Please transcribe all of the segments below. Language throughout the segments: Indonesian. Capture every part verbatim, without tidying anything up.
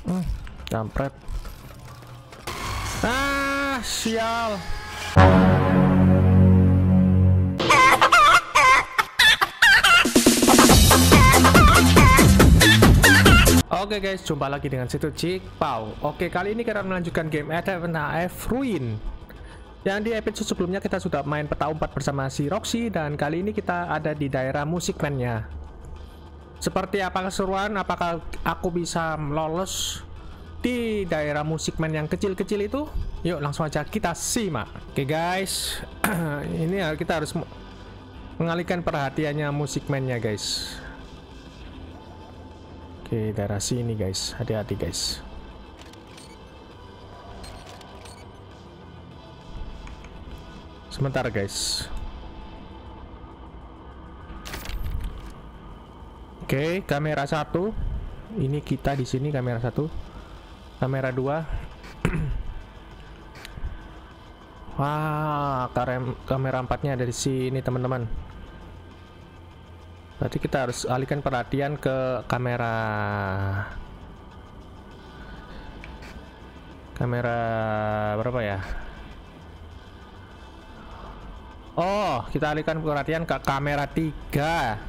Hmm, kampret. Ah, sial. Oke guys, jumpa lagi dengan situ Cikpau. Oke, kali ini kita melanjutkan game Advent A F Ruin. Yang di episode sebelumnya kita sudah main peta umpat bersama si Roxy, dan kali ini kita ada di daerah Music Man-nya. Seperti apa keseruan? Apakah aku bisa lolos di daerah Music Man yang kecil-kecil itu? Yuk langsung aja kita simak. Oke guys, ini kita harus mengalihkan perhatiannya Music Man-nya guys. Oke, daerah sini guys, hati-hati guys. Sebentar guys. Oke, kamera satu. Ini kita di sini kamera satu. Kamera dua. Wah, kamera empatnya ada di sini teman-teman. Berarti kita harus alihkan perhatian ke kamera kamera berapa ya? Oh, kita alihkan perhatian ke kamera tiga.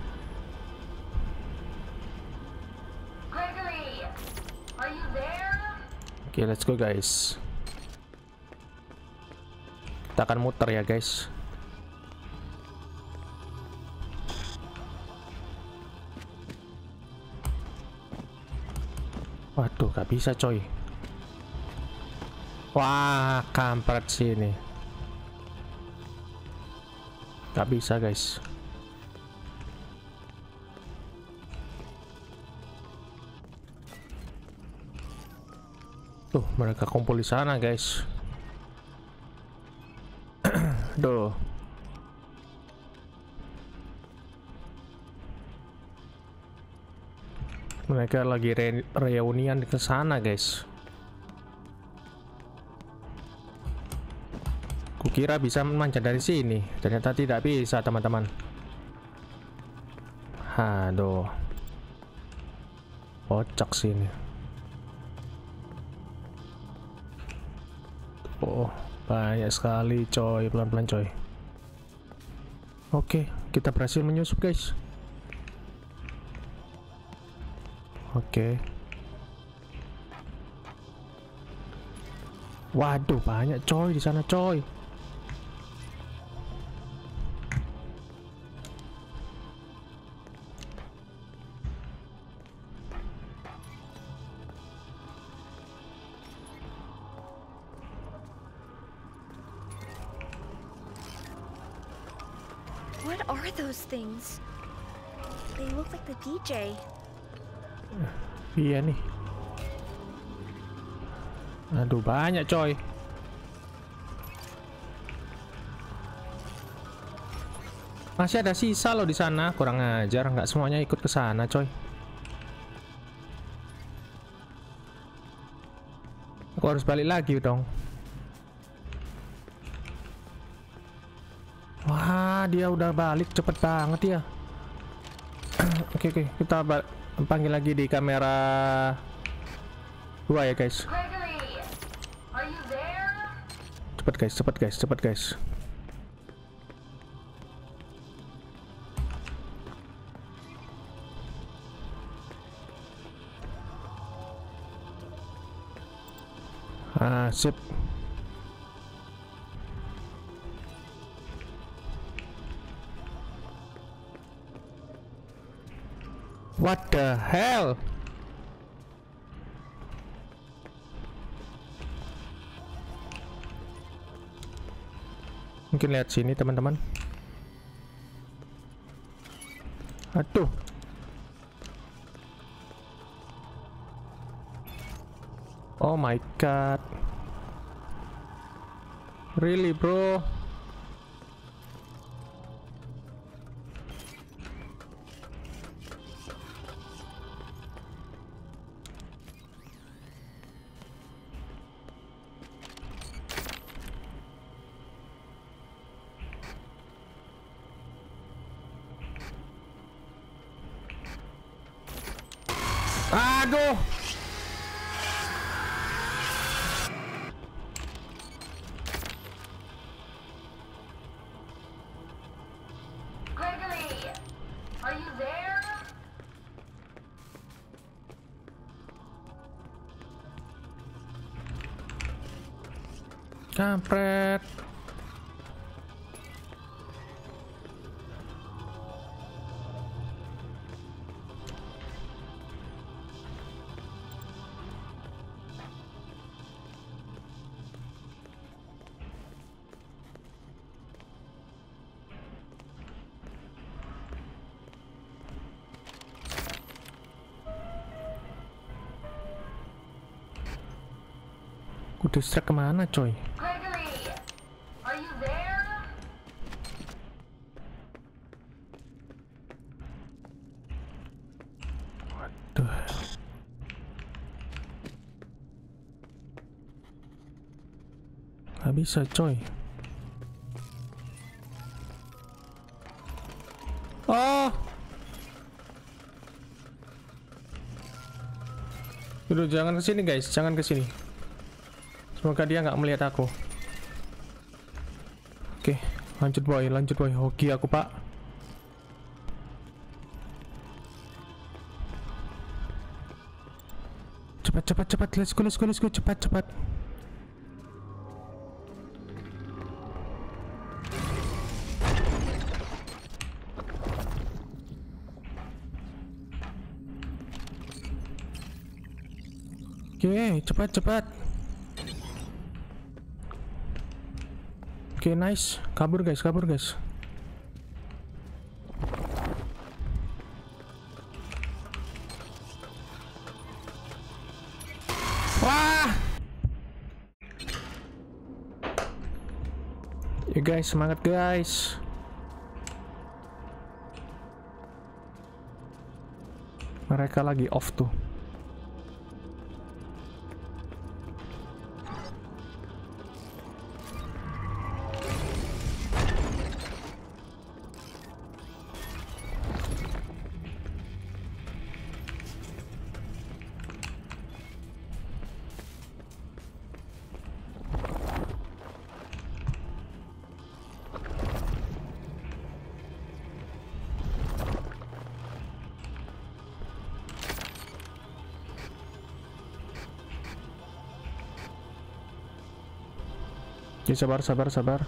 Gregory, are you there? Oke, let's go guys. Kita akan muter ya guys. Waduh, gak bisa coy. Wah, kampret sih ini. Gak bisa guys. Tuh, mereka kumpul di sana guys. Duh. Mereka lagi re reunian ke sana guys. Kukira bisa manjat dari sini, ternyata tidak bisa teman-teman. Aduh, kocak sini. Oh, banyak sekali coy, pelan-pelan coy. Oke, kita berhasil menyusup guys. Oke. Waduh, banyak coy di sana coy. What are those things? They look like the D J. Iya nih. Aduh, banyak coy. Masih ada sisa loh di sana, kurang ajar, nggak semuanya ikut ke sana coy. Aku harus balik lagi dong. Wah, dia udah balik cepet banget ya. Oke oke, kita panggil lagi di kamera dua ya guys. Gregory, are you there? Cepet guys, cepet guys, cepet guys. Ah, sip. What the hell? Mungkin lihat sini teman-teman. Aduh. Oh my god. Really bro? Aduh. Kampret. Ku distract kemana coy? Gregory, are you there? Waduh. Gak bisa coy. Oh. Udah, jangan kesini guys, jangan kesini. Semoga dia nggak melihat aku. Oke, lanjut boy, lanjut boy. Hoki aku pak. Cepat, cepat, cepat. Let's go, let's go, let's go. Cepat, cepat. Oke, cepat, cepat. Oke, okay, nice. Kabur guys, kabur guys. Wah! Ya guys, semangat guys. Mereka lagi off tuh. Oke, sabar, sabar, sabar.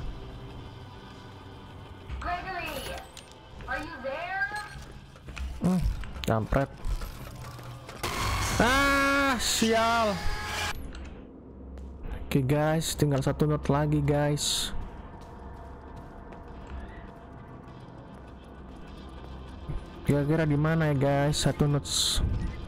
Gregory, are you there? Hmm, kampret. Ah, sial. Oke guys, tinggal satu note lagi guys. Kira-kira di mana ya guys? Satu notes.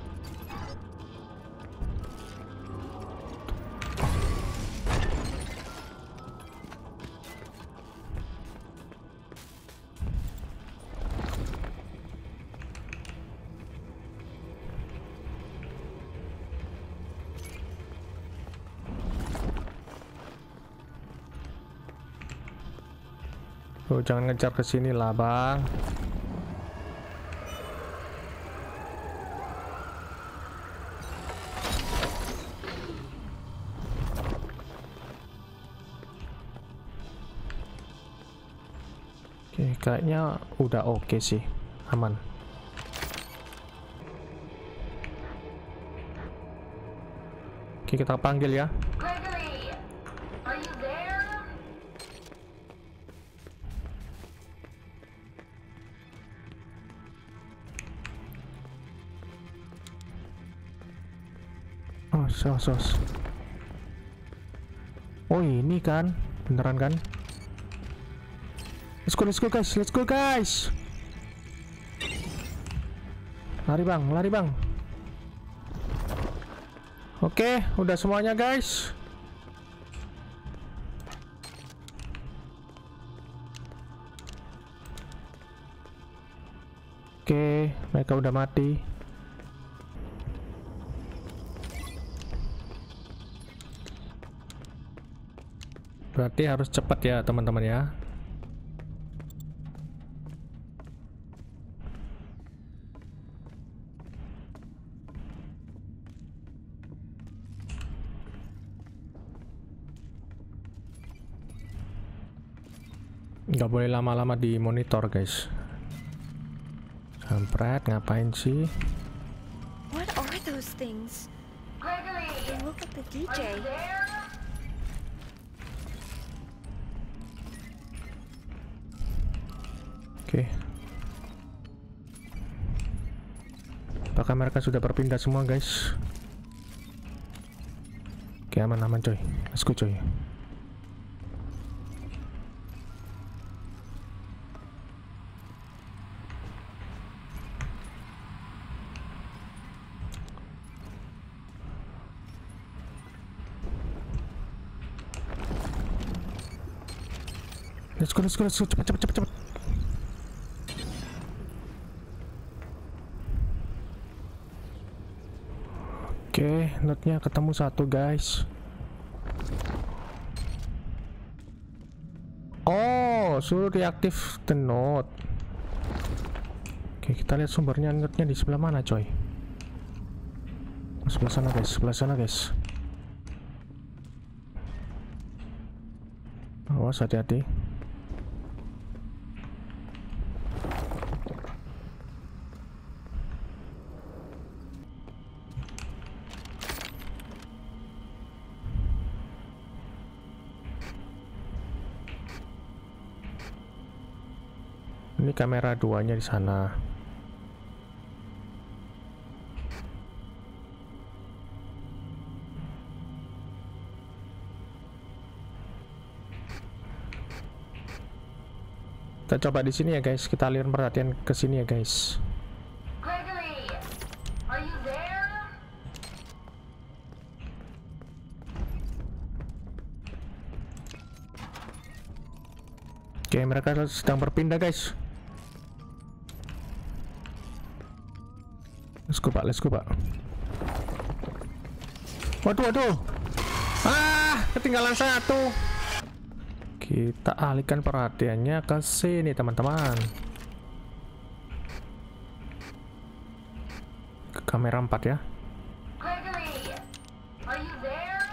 Oh, jangan ngejar ke sini lah, Bang. Oke, kayaknya udah oke sih. Aman. Oke, kita panggil ya. Gregory, are you there? Oh, sos, sos. Oh, ini kan. Beneran kan? Let's go, let's go guys, let's go guys. Lari bang, lari bang. Oke, udah semuanya guys. Oke, mereka udah mati. Berarti harus cepat ya teman-teman ya. Nggak boleh lama-lama di monitor guys. Kampret, ngapain sih? What are those things? Gregory, They look like the D are J. you there? Oke. Apakah mereka sudah berpindah semua, guys? Oke, aman-aman coy. Let's go coy. Let's go, let's go, let's go. Cepat, cepat, cepat, cepat. Oke, note-nya ketemu satu, guys. Oh, suruh reaktif the note. Oke, kita lihat sumbernya. Note-nya di sebelah mana, coy? Sebelah sana, guys. Sebelah sana, guys. Awas, hati-hati. Ini kamera duanya di sana. Kita coba di sini ya, guys. Kita alirin perhatian ke sini ya, guys. Gregory, are you there? Oke, mereka sedang berpindah, guys. Let's go, Pak. Let's go, Pak. Waduh, waduh. Ah, ketinggalan satu. Kita alihkan perhatiannya ke sini, teman-teman. Ke kamera empat ya. Gregory, are you there?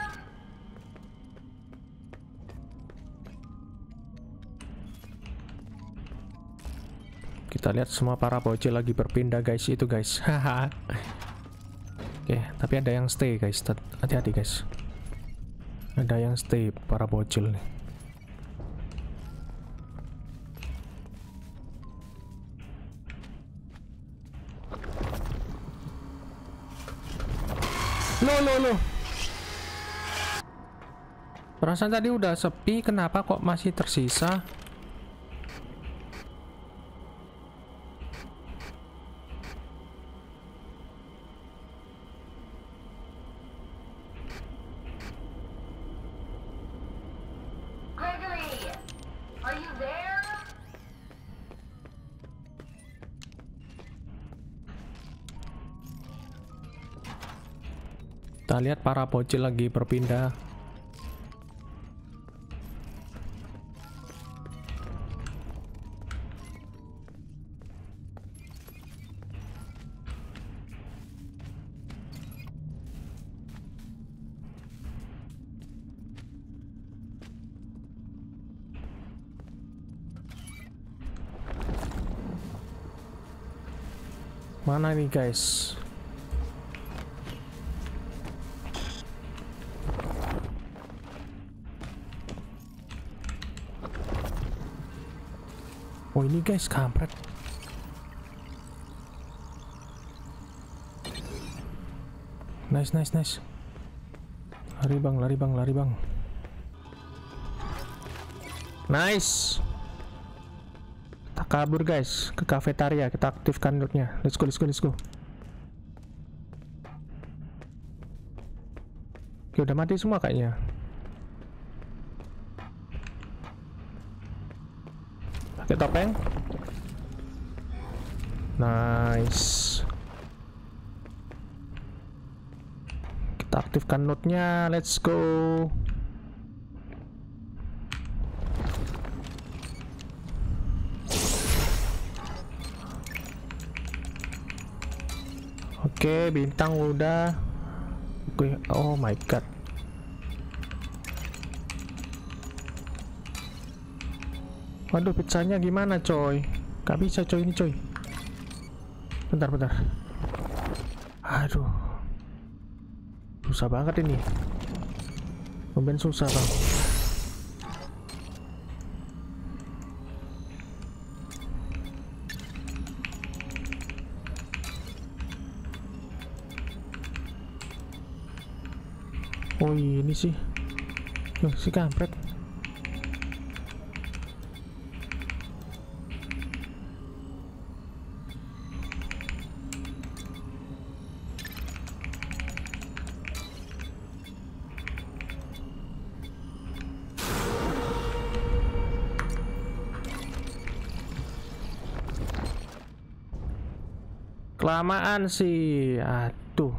Kita lihat semua para bocil lagi berpindah, guys. Itu, guys. Haha. Oke, tapi ada yang stay, guys. Hati-hati, guys. Ada yang stay, para bocil nih. Loh, loh, loh. Perasaan tadi udah sepi, kenapa kok masih tersisa? Gregory, are you there? Kita lihat para bocil lagi berpindah. Mana nih, guys? Oh, ini, guys, kampret. Nice, nice, nice. Lari, bang, lari, bang, lari, bang. Nice. Kita kabur, guys, ke kafetaria. Kita aktifkan lootnya. Let's go, let's go, let's go. Oke, udah mati semua kayaknya. Pakai topeng. Nice. Kita aktifkan node-nya. Let's go. Oke, bintang udah. Oke, oh my god. Waduh, pizzanya gimana, coy? Gak bisa, coy, ini, coy. Bentar, bentar. Aduh. Susah banget ini. Tumben susah, bang. Oh ini sih. Loh, si kampret. Kelamaan sih. Aduh.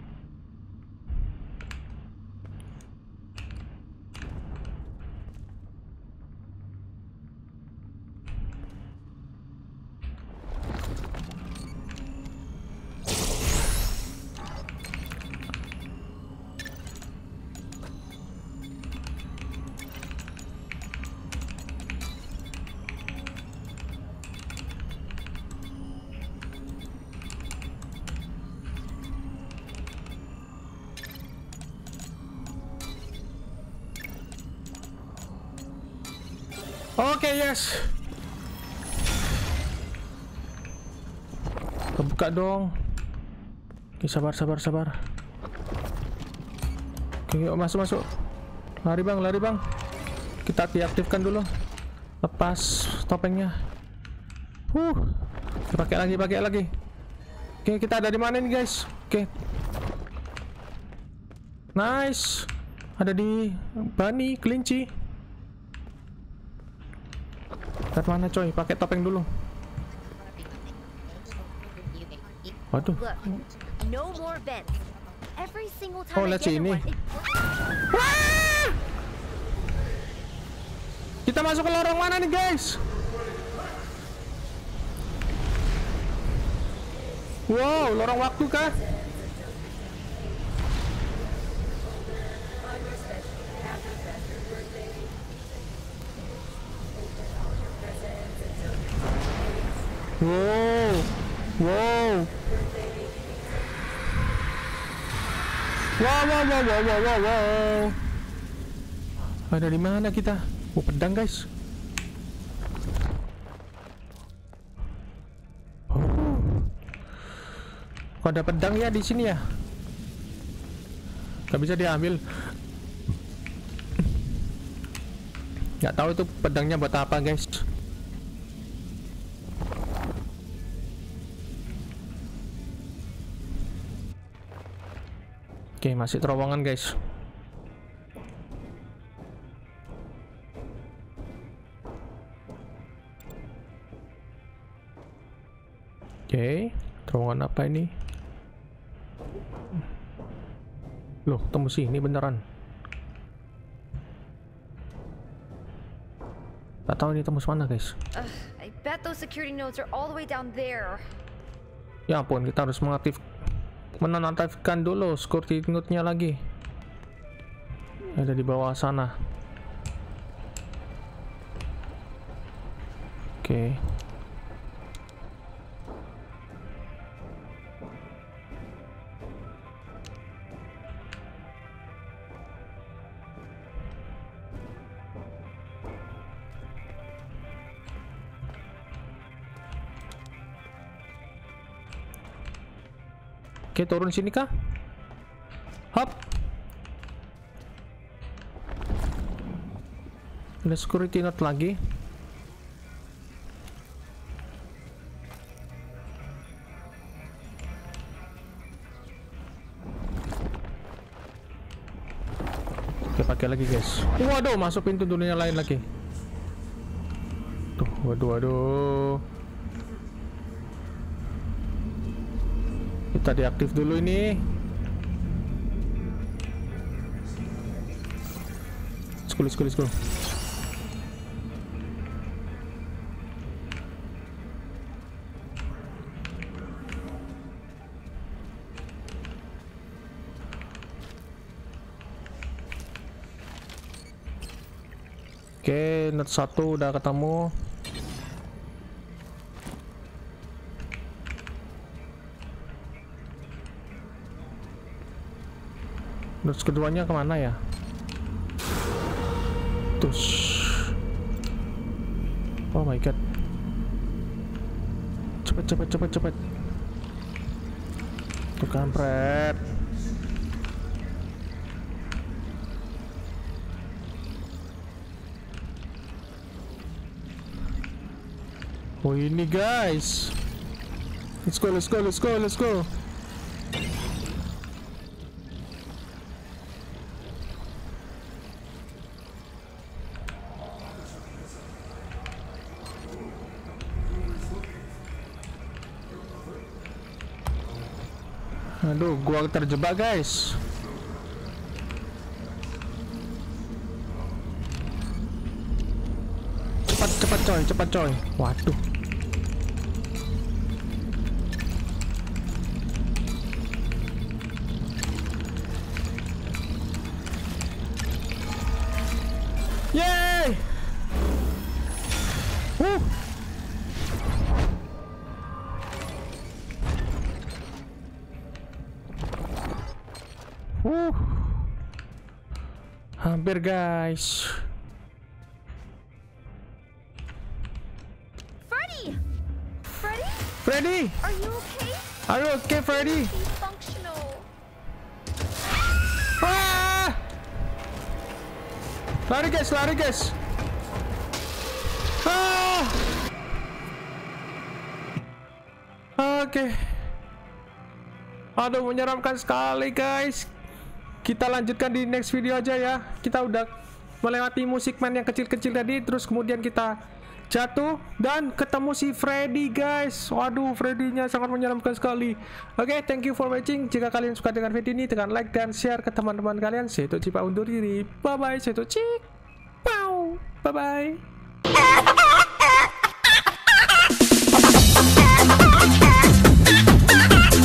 Oke, okay, yes. Kebuka dong. Oke, sabar, sabar, sabar. Oke, yuk masuk, masuk. Lari bang, lari bang. Kita deaktifkan dulu. Lepas topengnya. Huh. Pakai lagi, pakai lagi. Oke, kita ada di mana nih guys? Oke. Nice. Ada di Bunny, kelinci. Dari mana coy? Pakai topeng dulu. Waduh. No more vents. Every single time Oh, I lihat get in sini. one, it- Wah! Kita masuk ke lorong mana nih guys? Wow, lorong waktu kah? Wow, wow, wow, wow, wow, wow, wow, wow, wow. Ada di mana kita? Oh, pedang guys. Oh, kok ada pedang ya di sini ya? Gak bisa diambil. Gak tahu itu pedangnya buat apa guys. Oke, masih terowongan guys. Oke, terowongan apa ini? Loh, tembus sini beneran. Gak tahu ini tembus mana guys. Ugh, I bet those security nodes are all the way down there. Ya ampun, kita harus mengaktif menonaktifkan dulu security node-nya lagi. Ada di bawah sana. Oke. Oke, turun sini kah? Hop. Ada security node lagi. Oke, pakai lagi guys. Waduh, masuk pintu dunia lain lagi. Tuh, waduh, waduh. Kita deaktif dulu ini. Skul, skul, skul. Oke, node satu udah ketemu. Node keduanya kemana ya? Tush. Oh my god. Cepet, cepet, cepet, cepet. Tuh kampret. Oh ini guys. Let's go, let's go, let's go, let's go. Aduh, gua terjebak guys. Cepat, cepat coy, cepat coy. Waduh. Yeay. Uh. Uh. Hampir guys. Freddy! Freddy? Freddy! Are you okay? Are you okay, Freddy? Be functional. Ah! Lari guys, lari guys. Ah! Oke. Okay. Aduh, menyeramkan sekali guys. Kita lanjutkan di next video aja ya. Kita udah melewati musikman yang kecil-kecil tadi, terus kemudian kita jatuh dan ketemu si Freddy guys. Waduh, Freddy-nya sangat menyeramkan sekali. Oke, okay, thank you for watching. Jika kalian suka dengan video ini, tekan like dan share ke teman-teman kalian. Saya Tuh Cipa undur diri. Bye bye, saya Tuh Cik. Pow. Bye bye.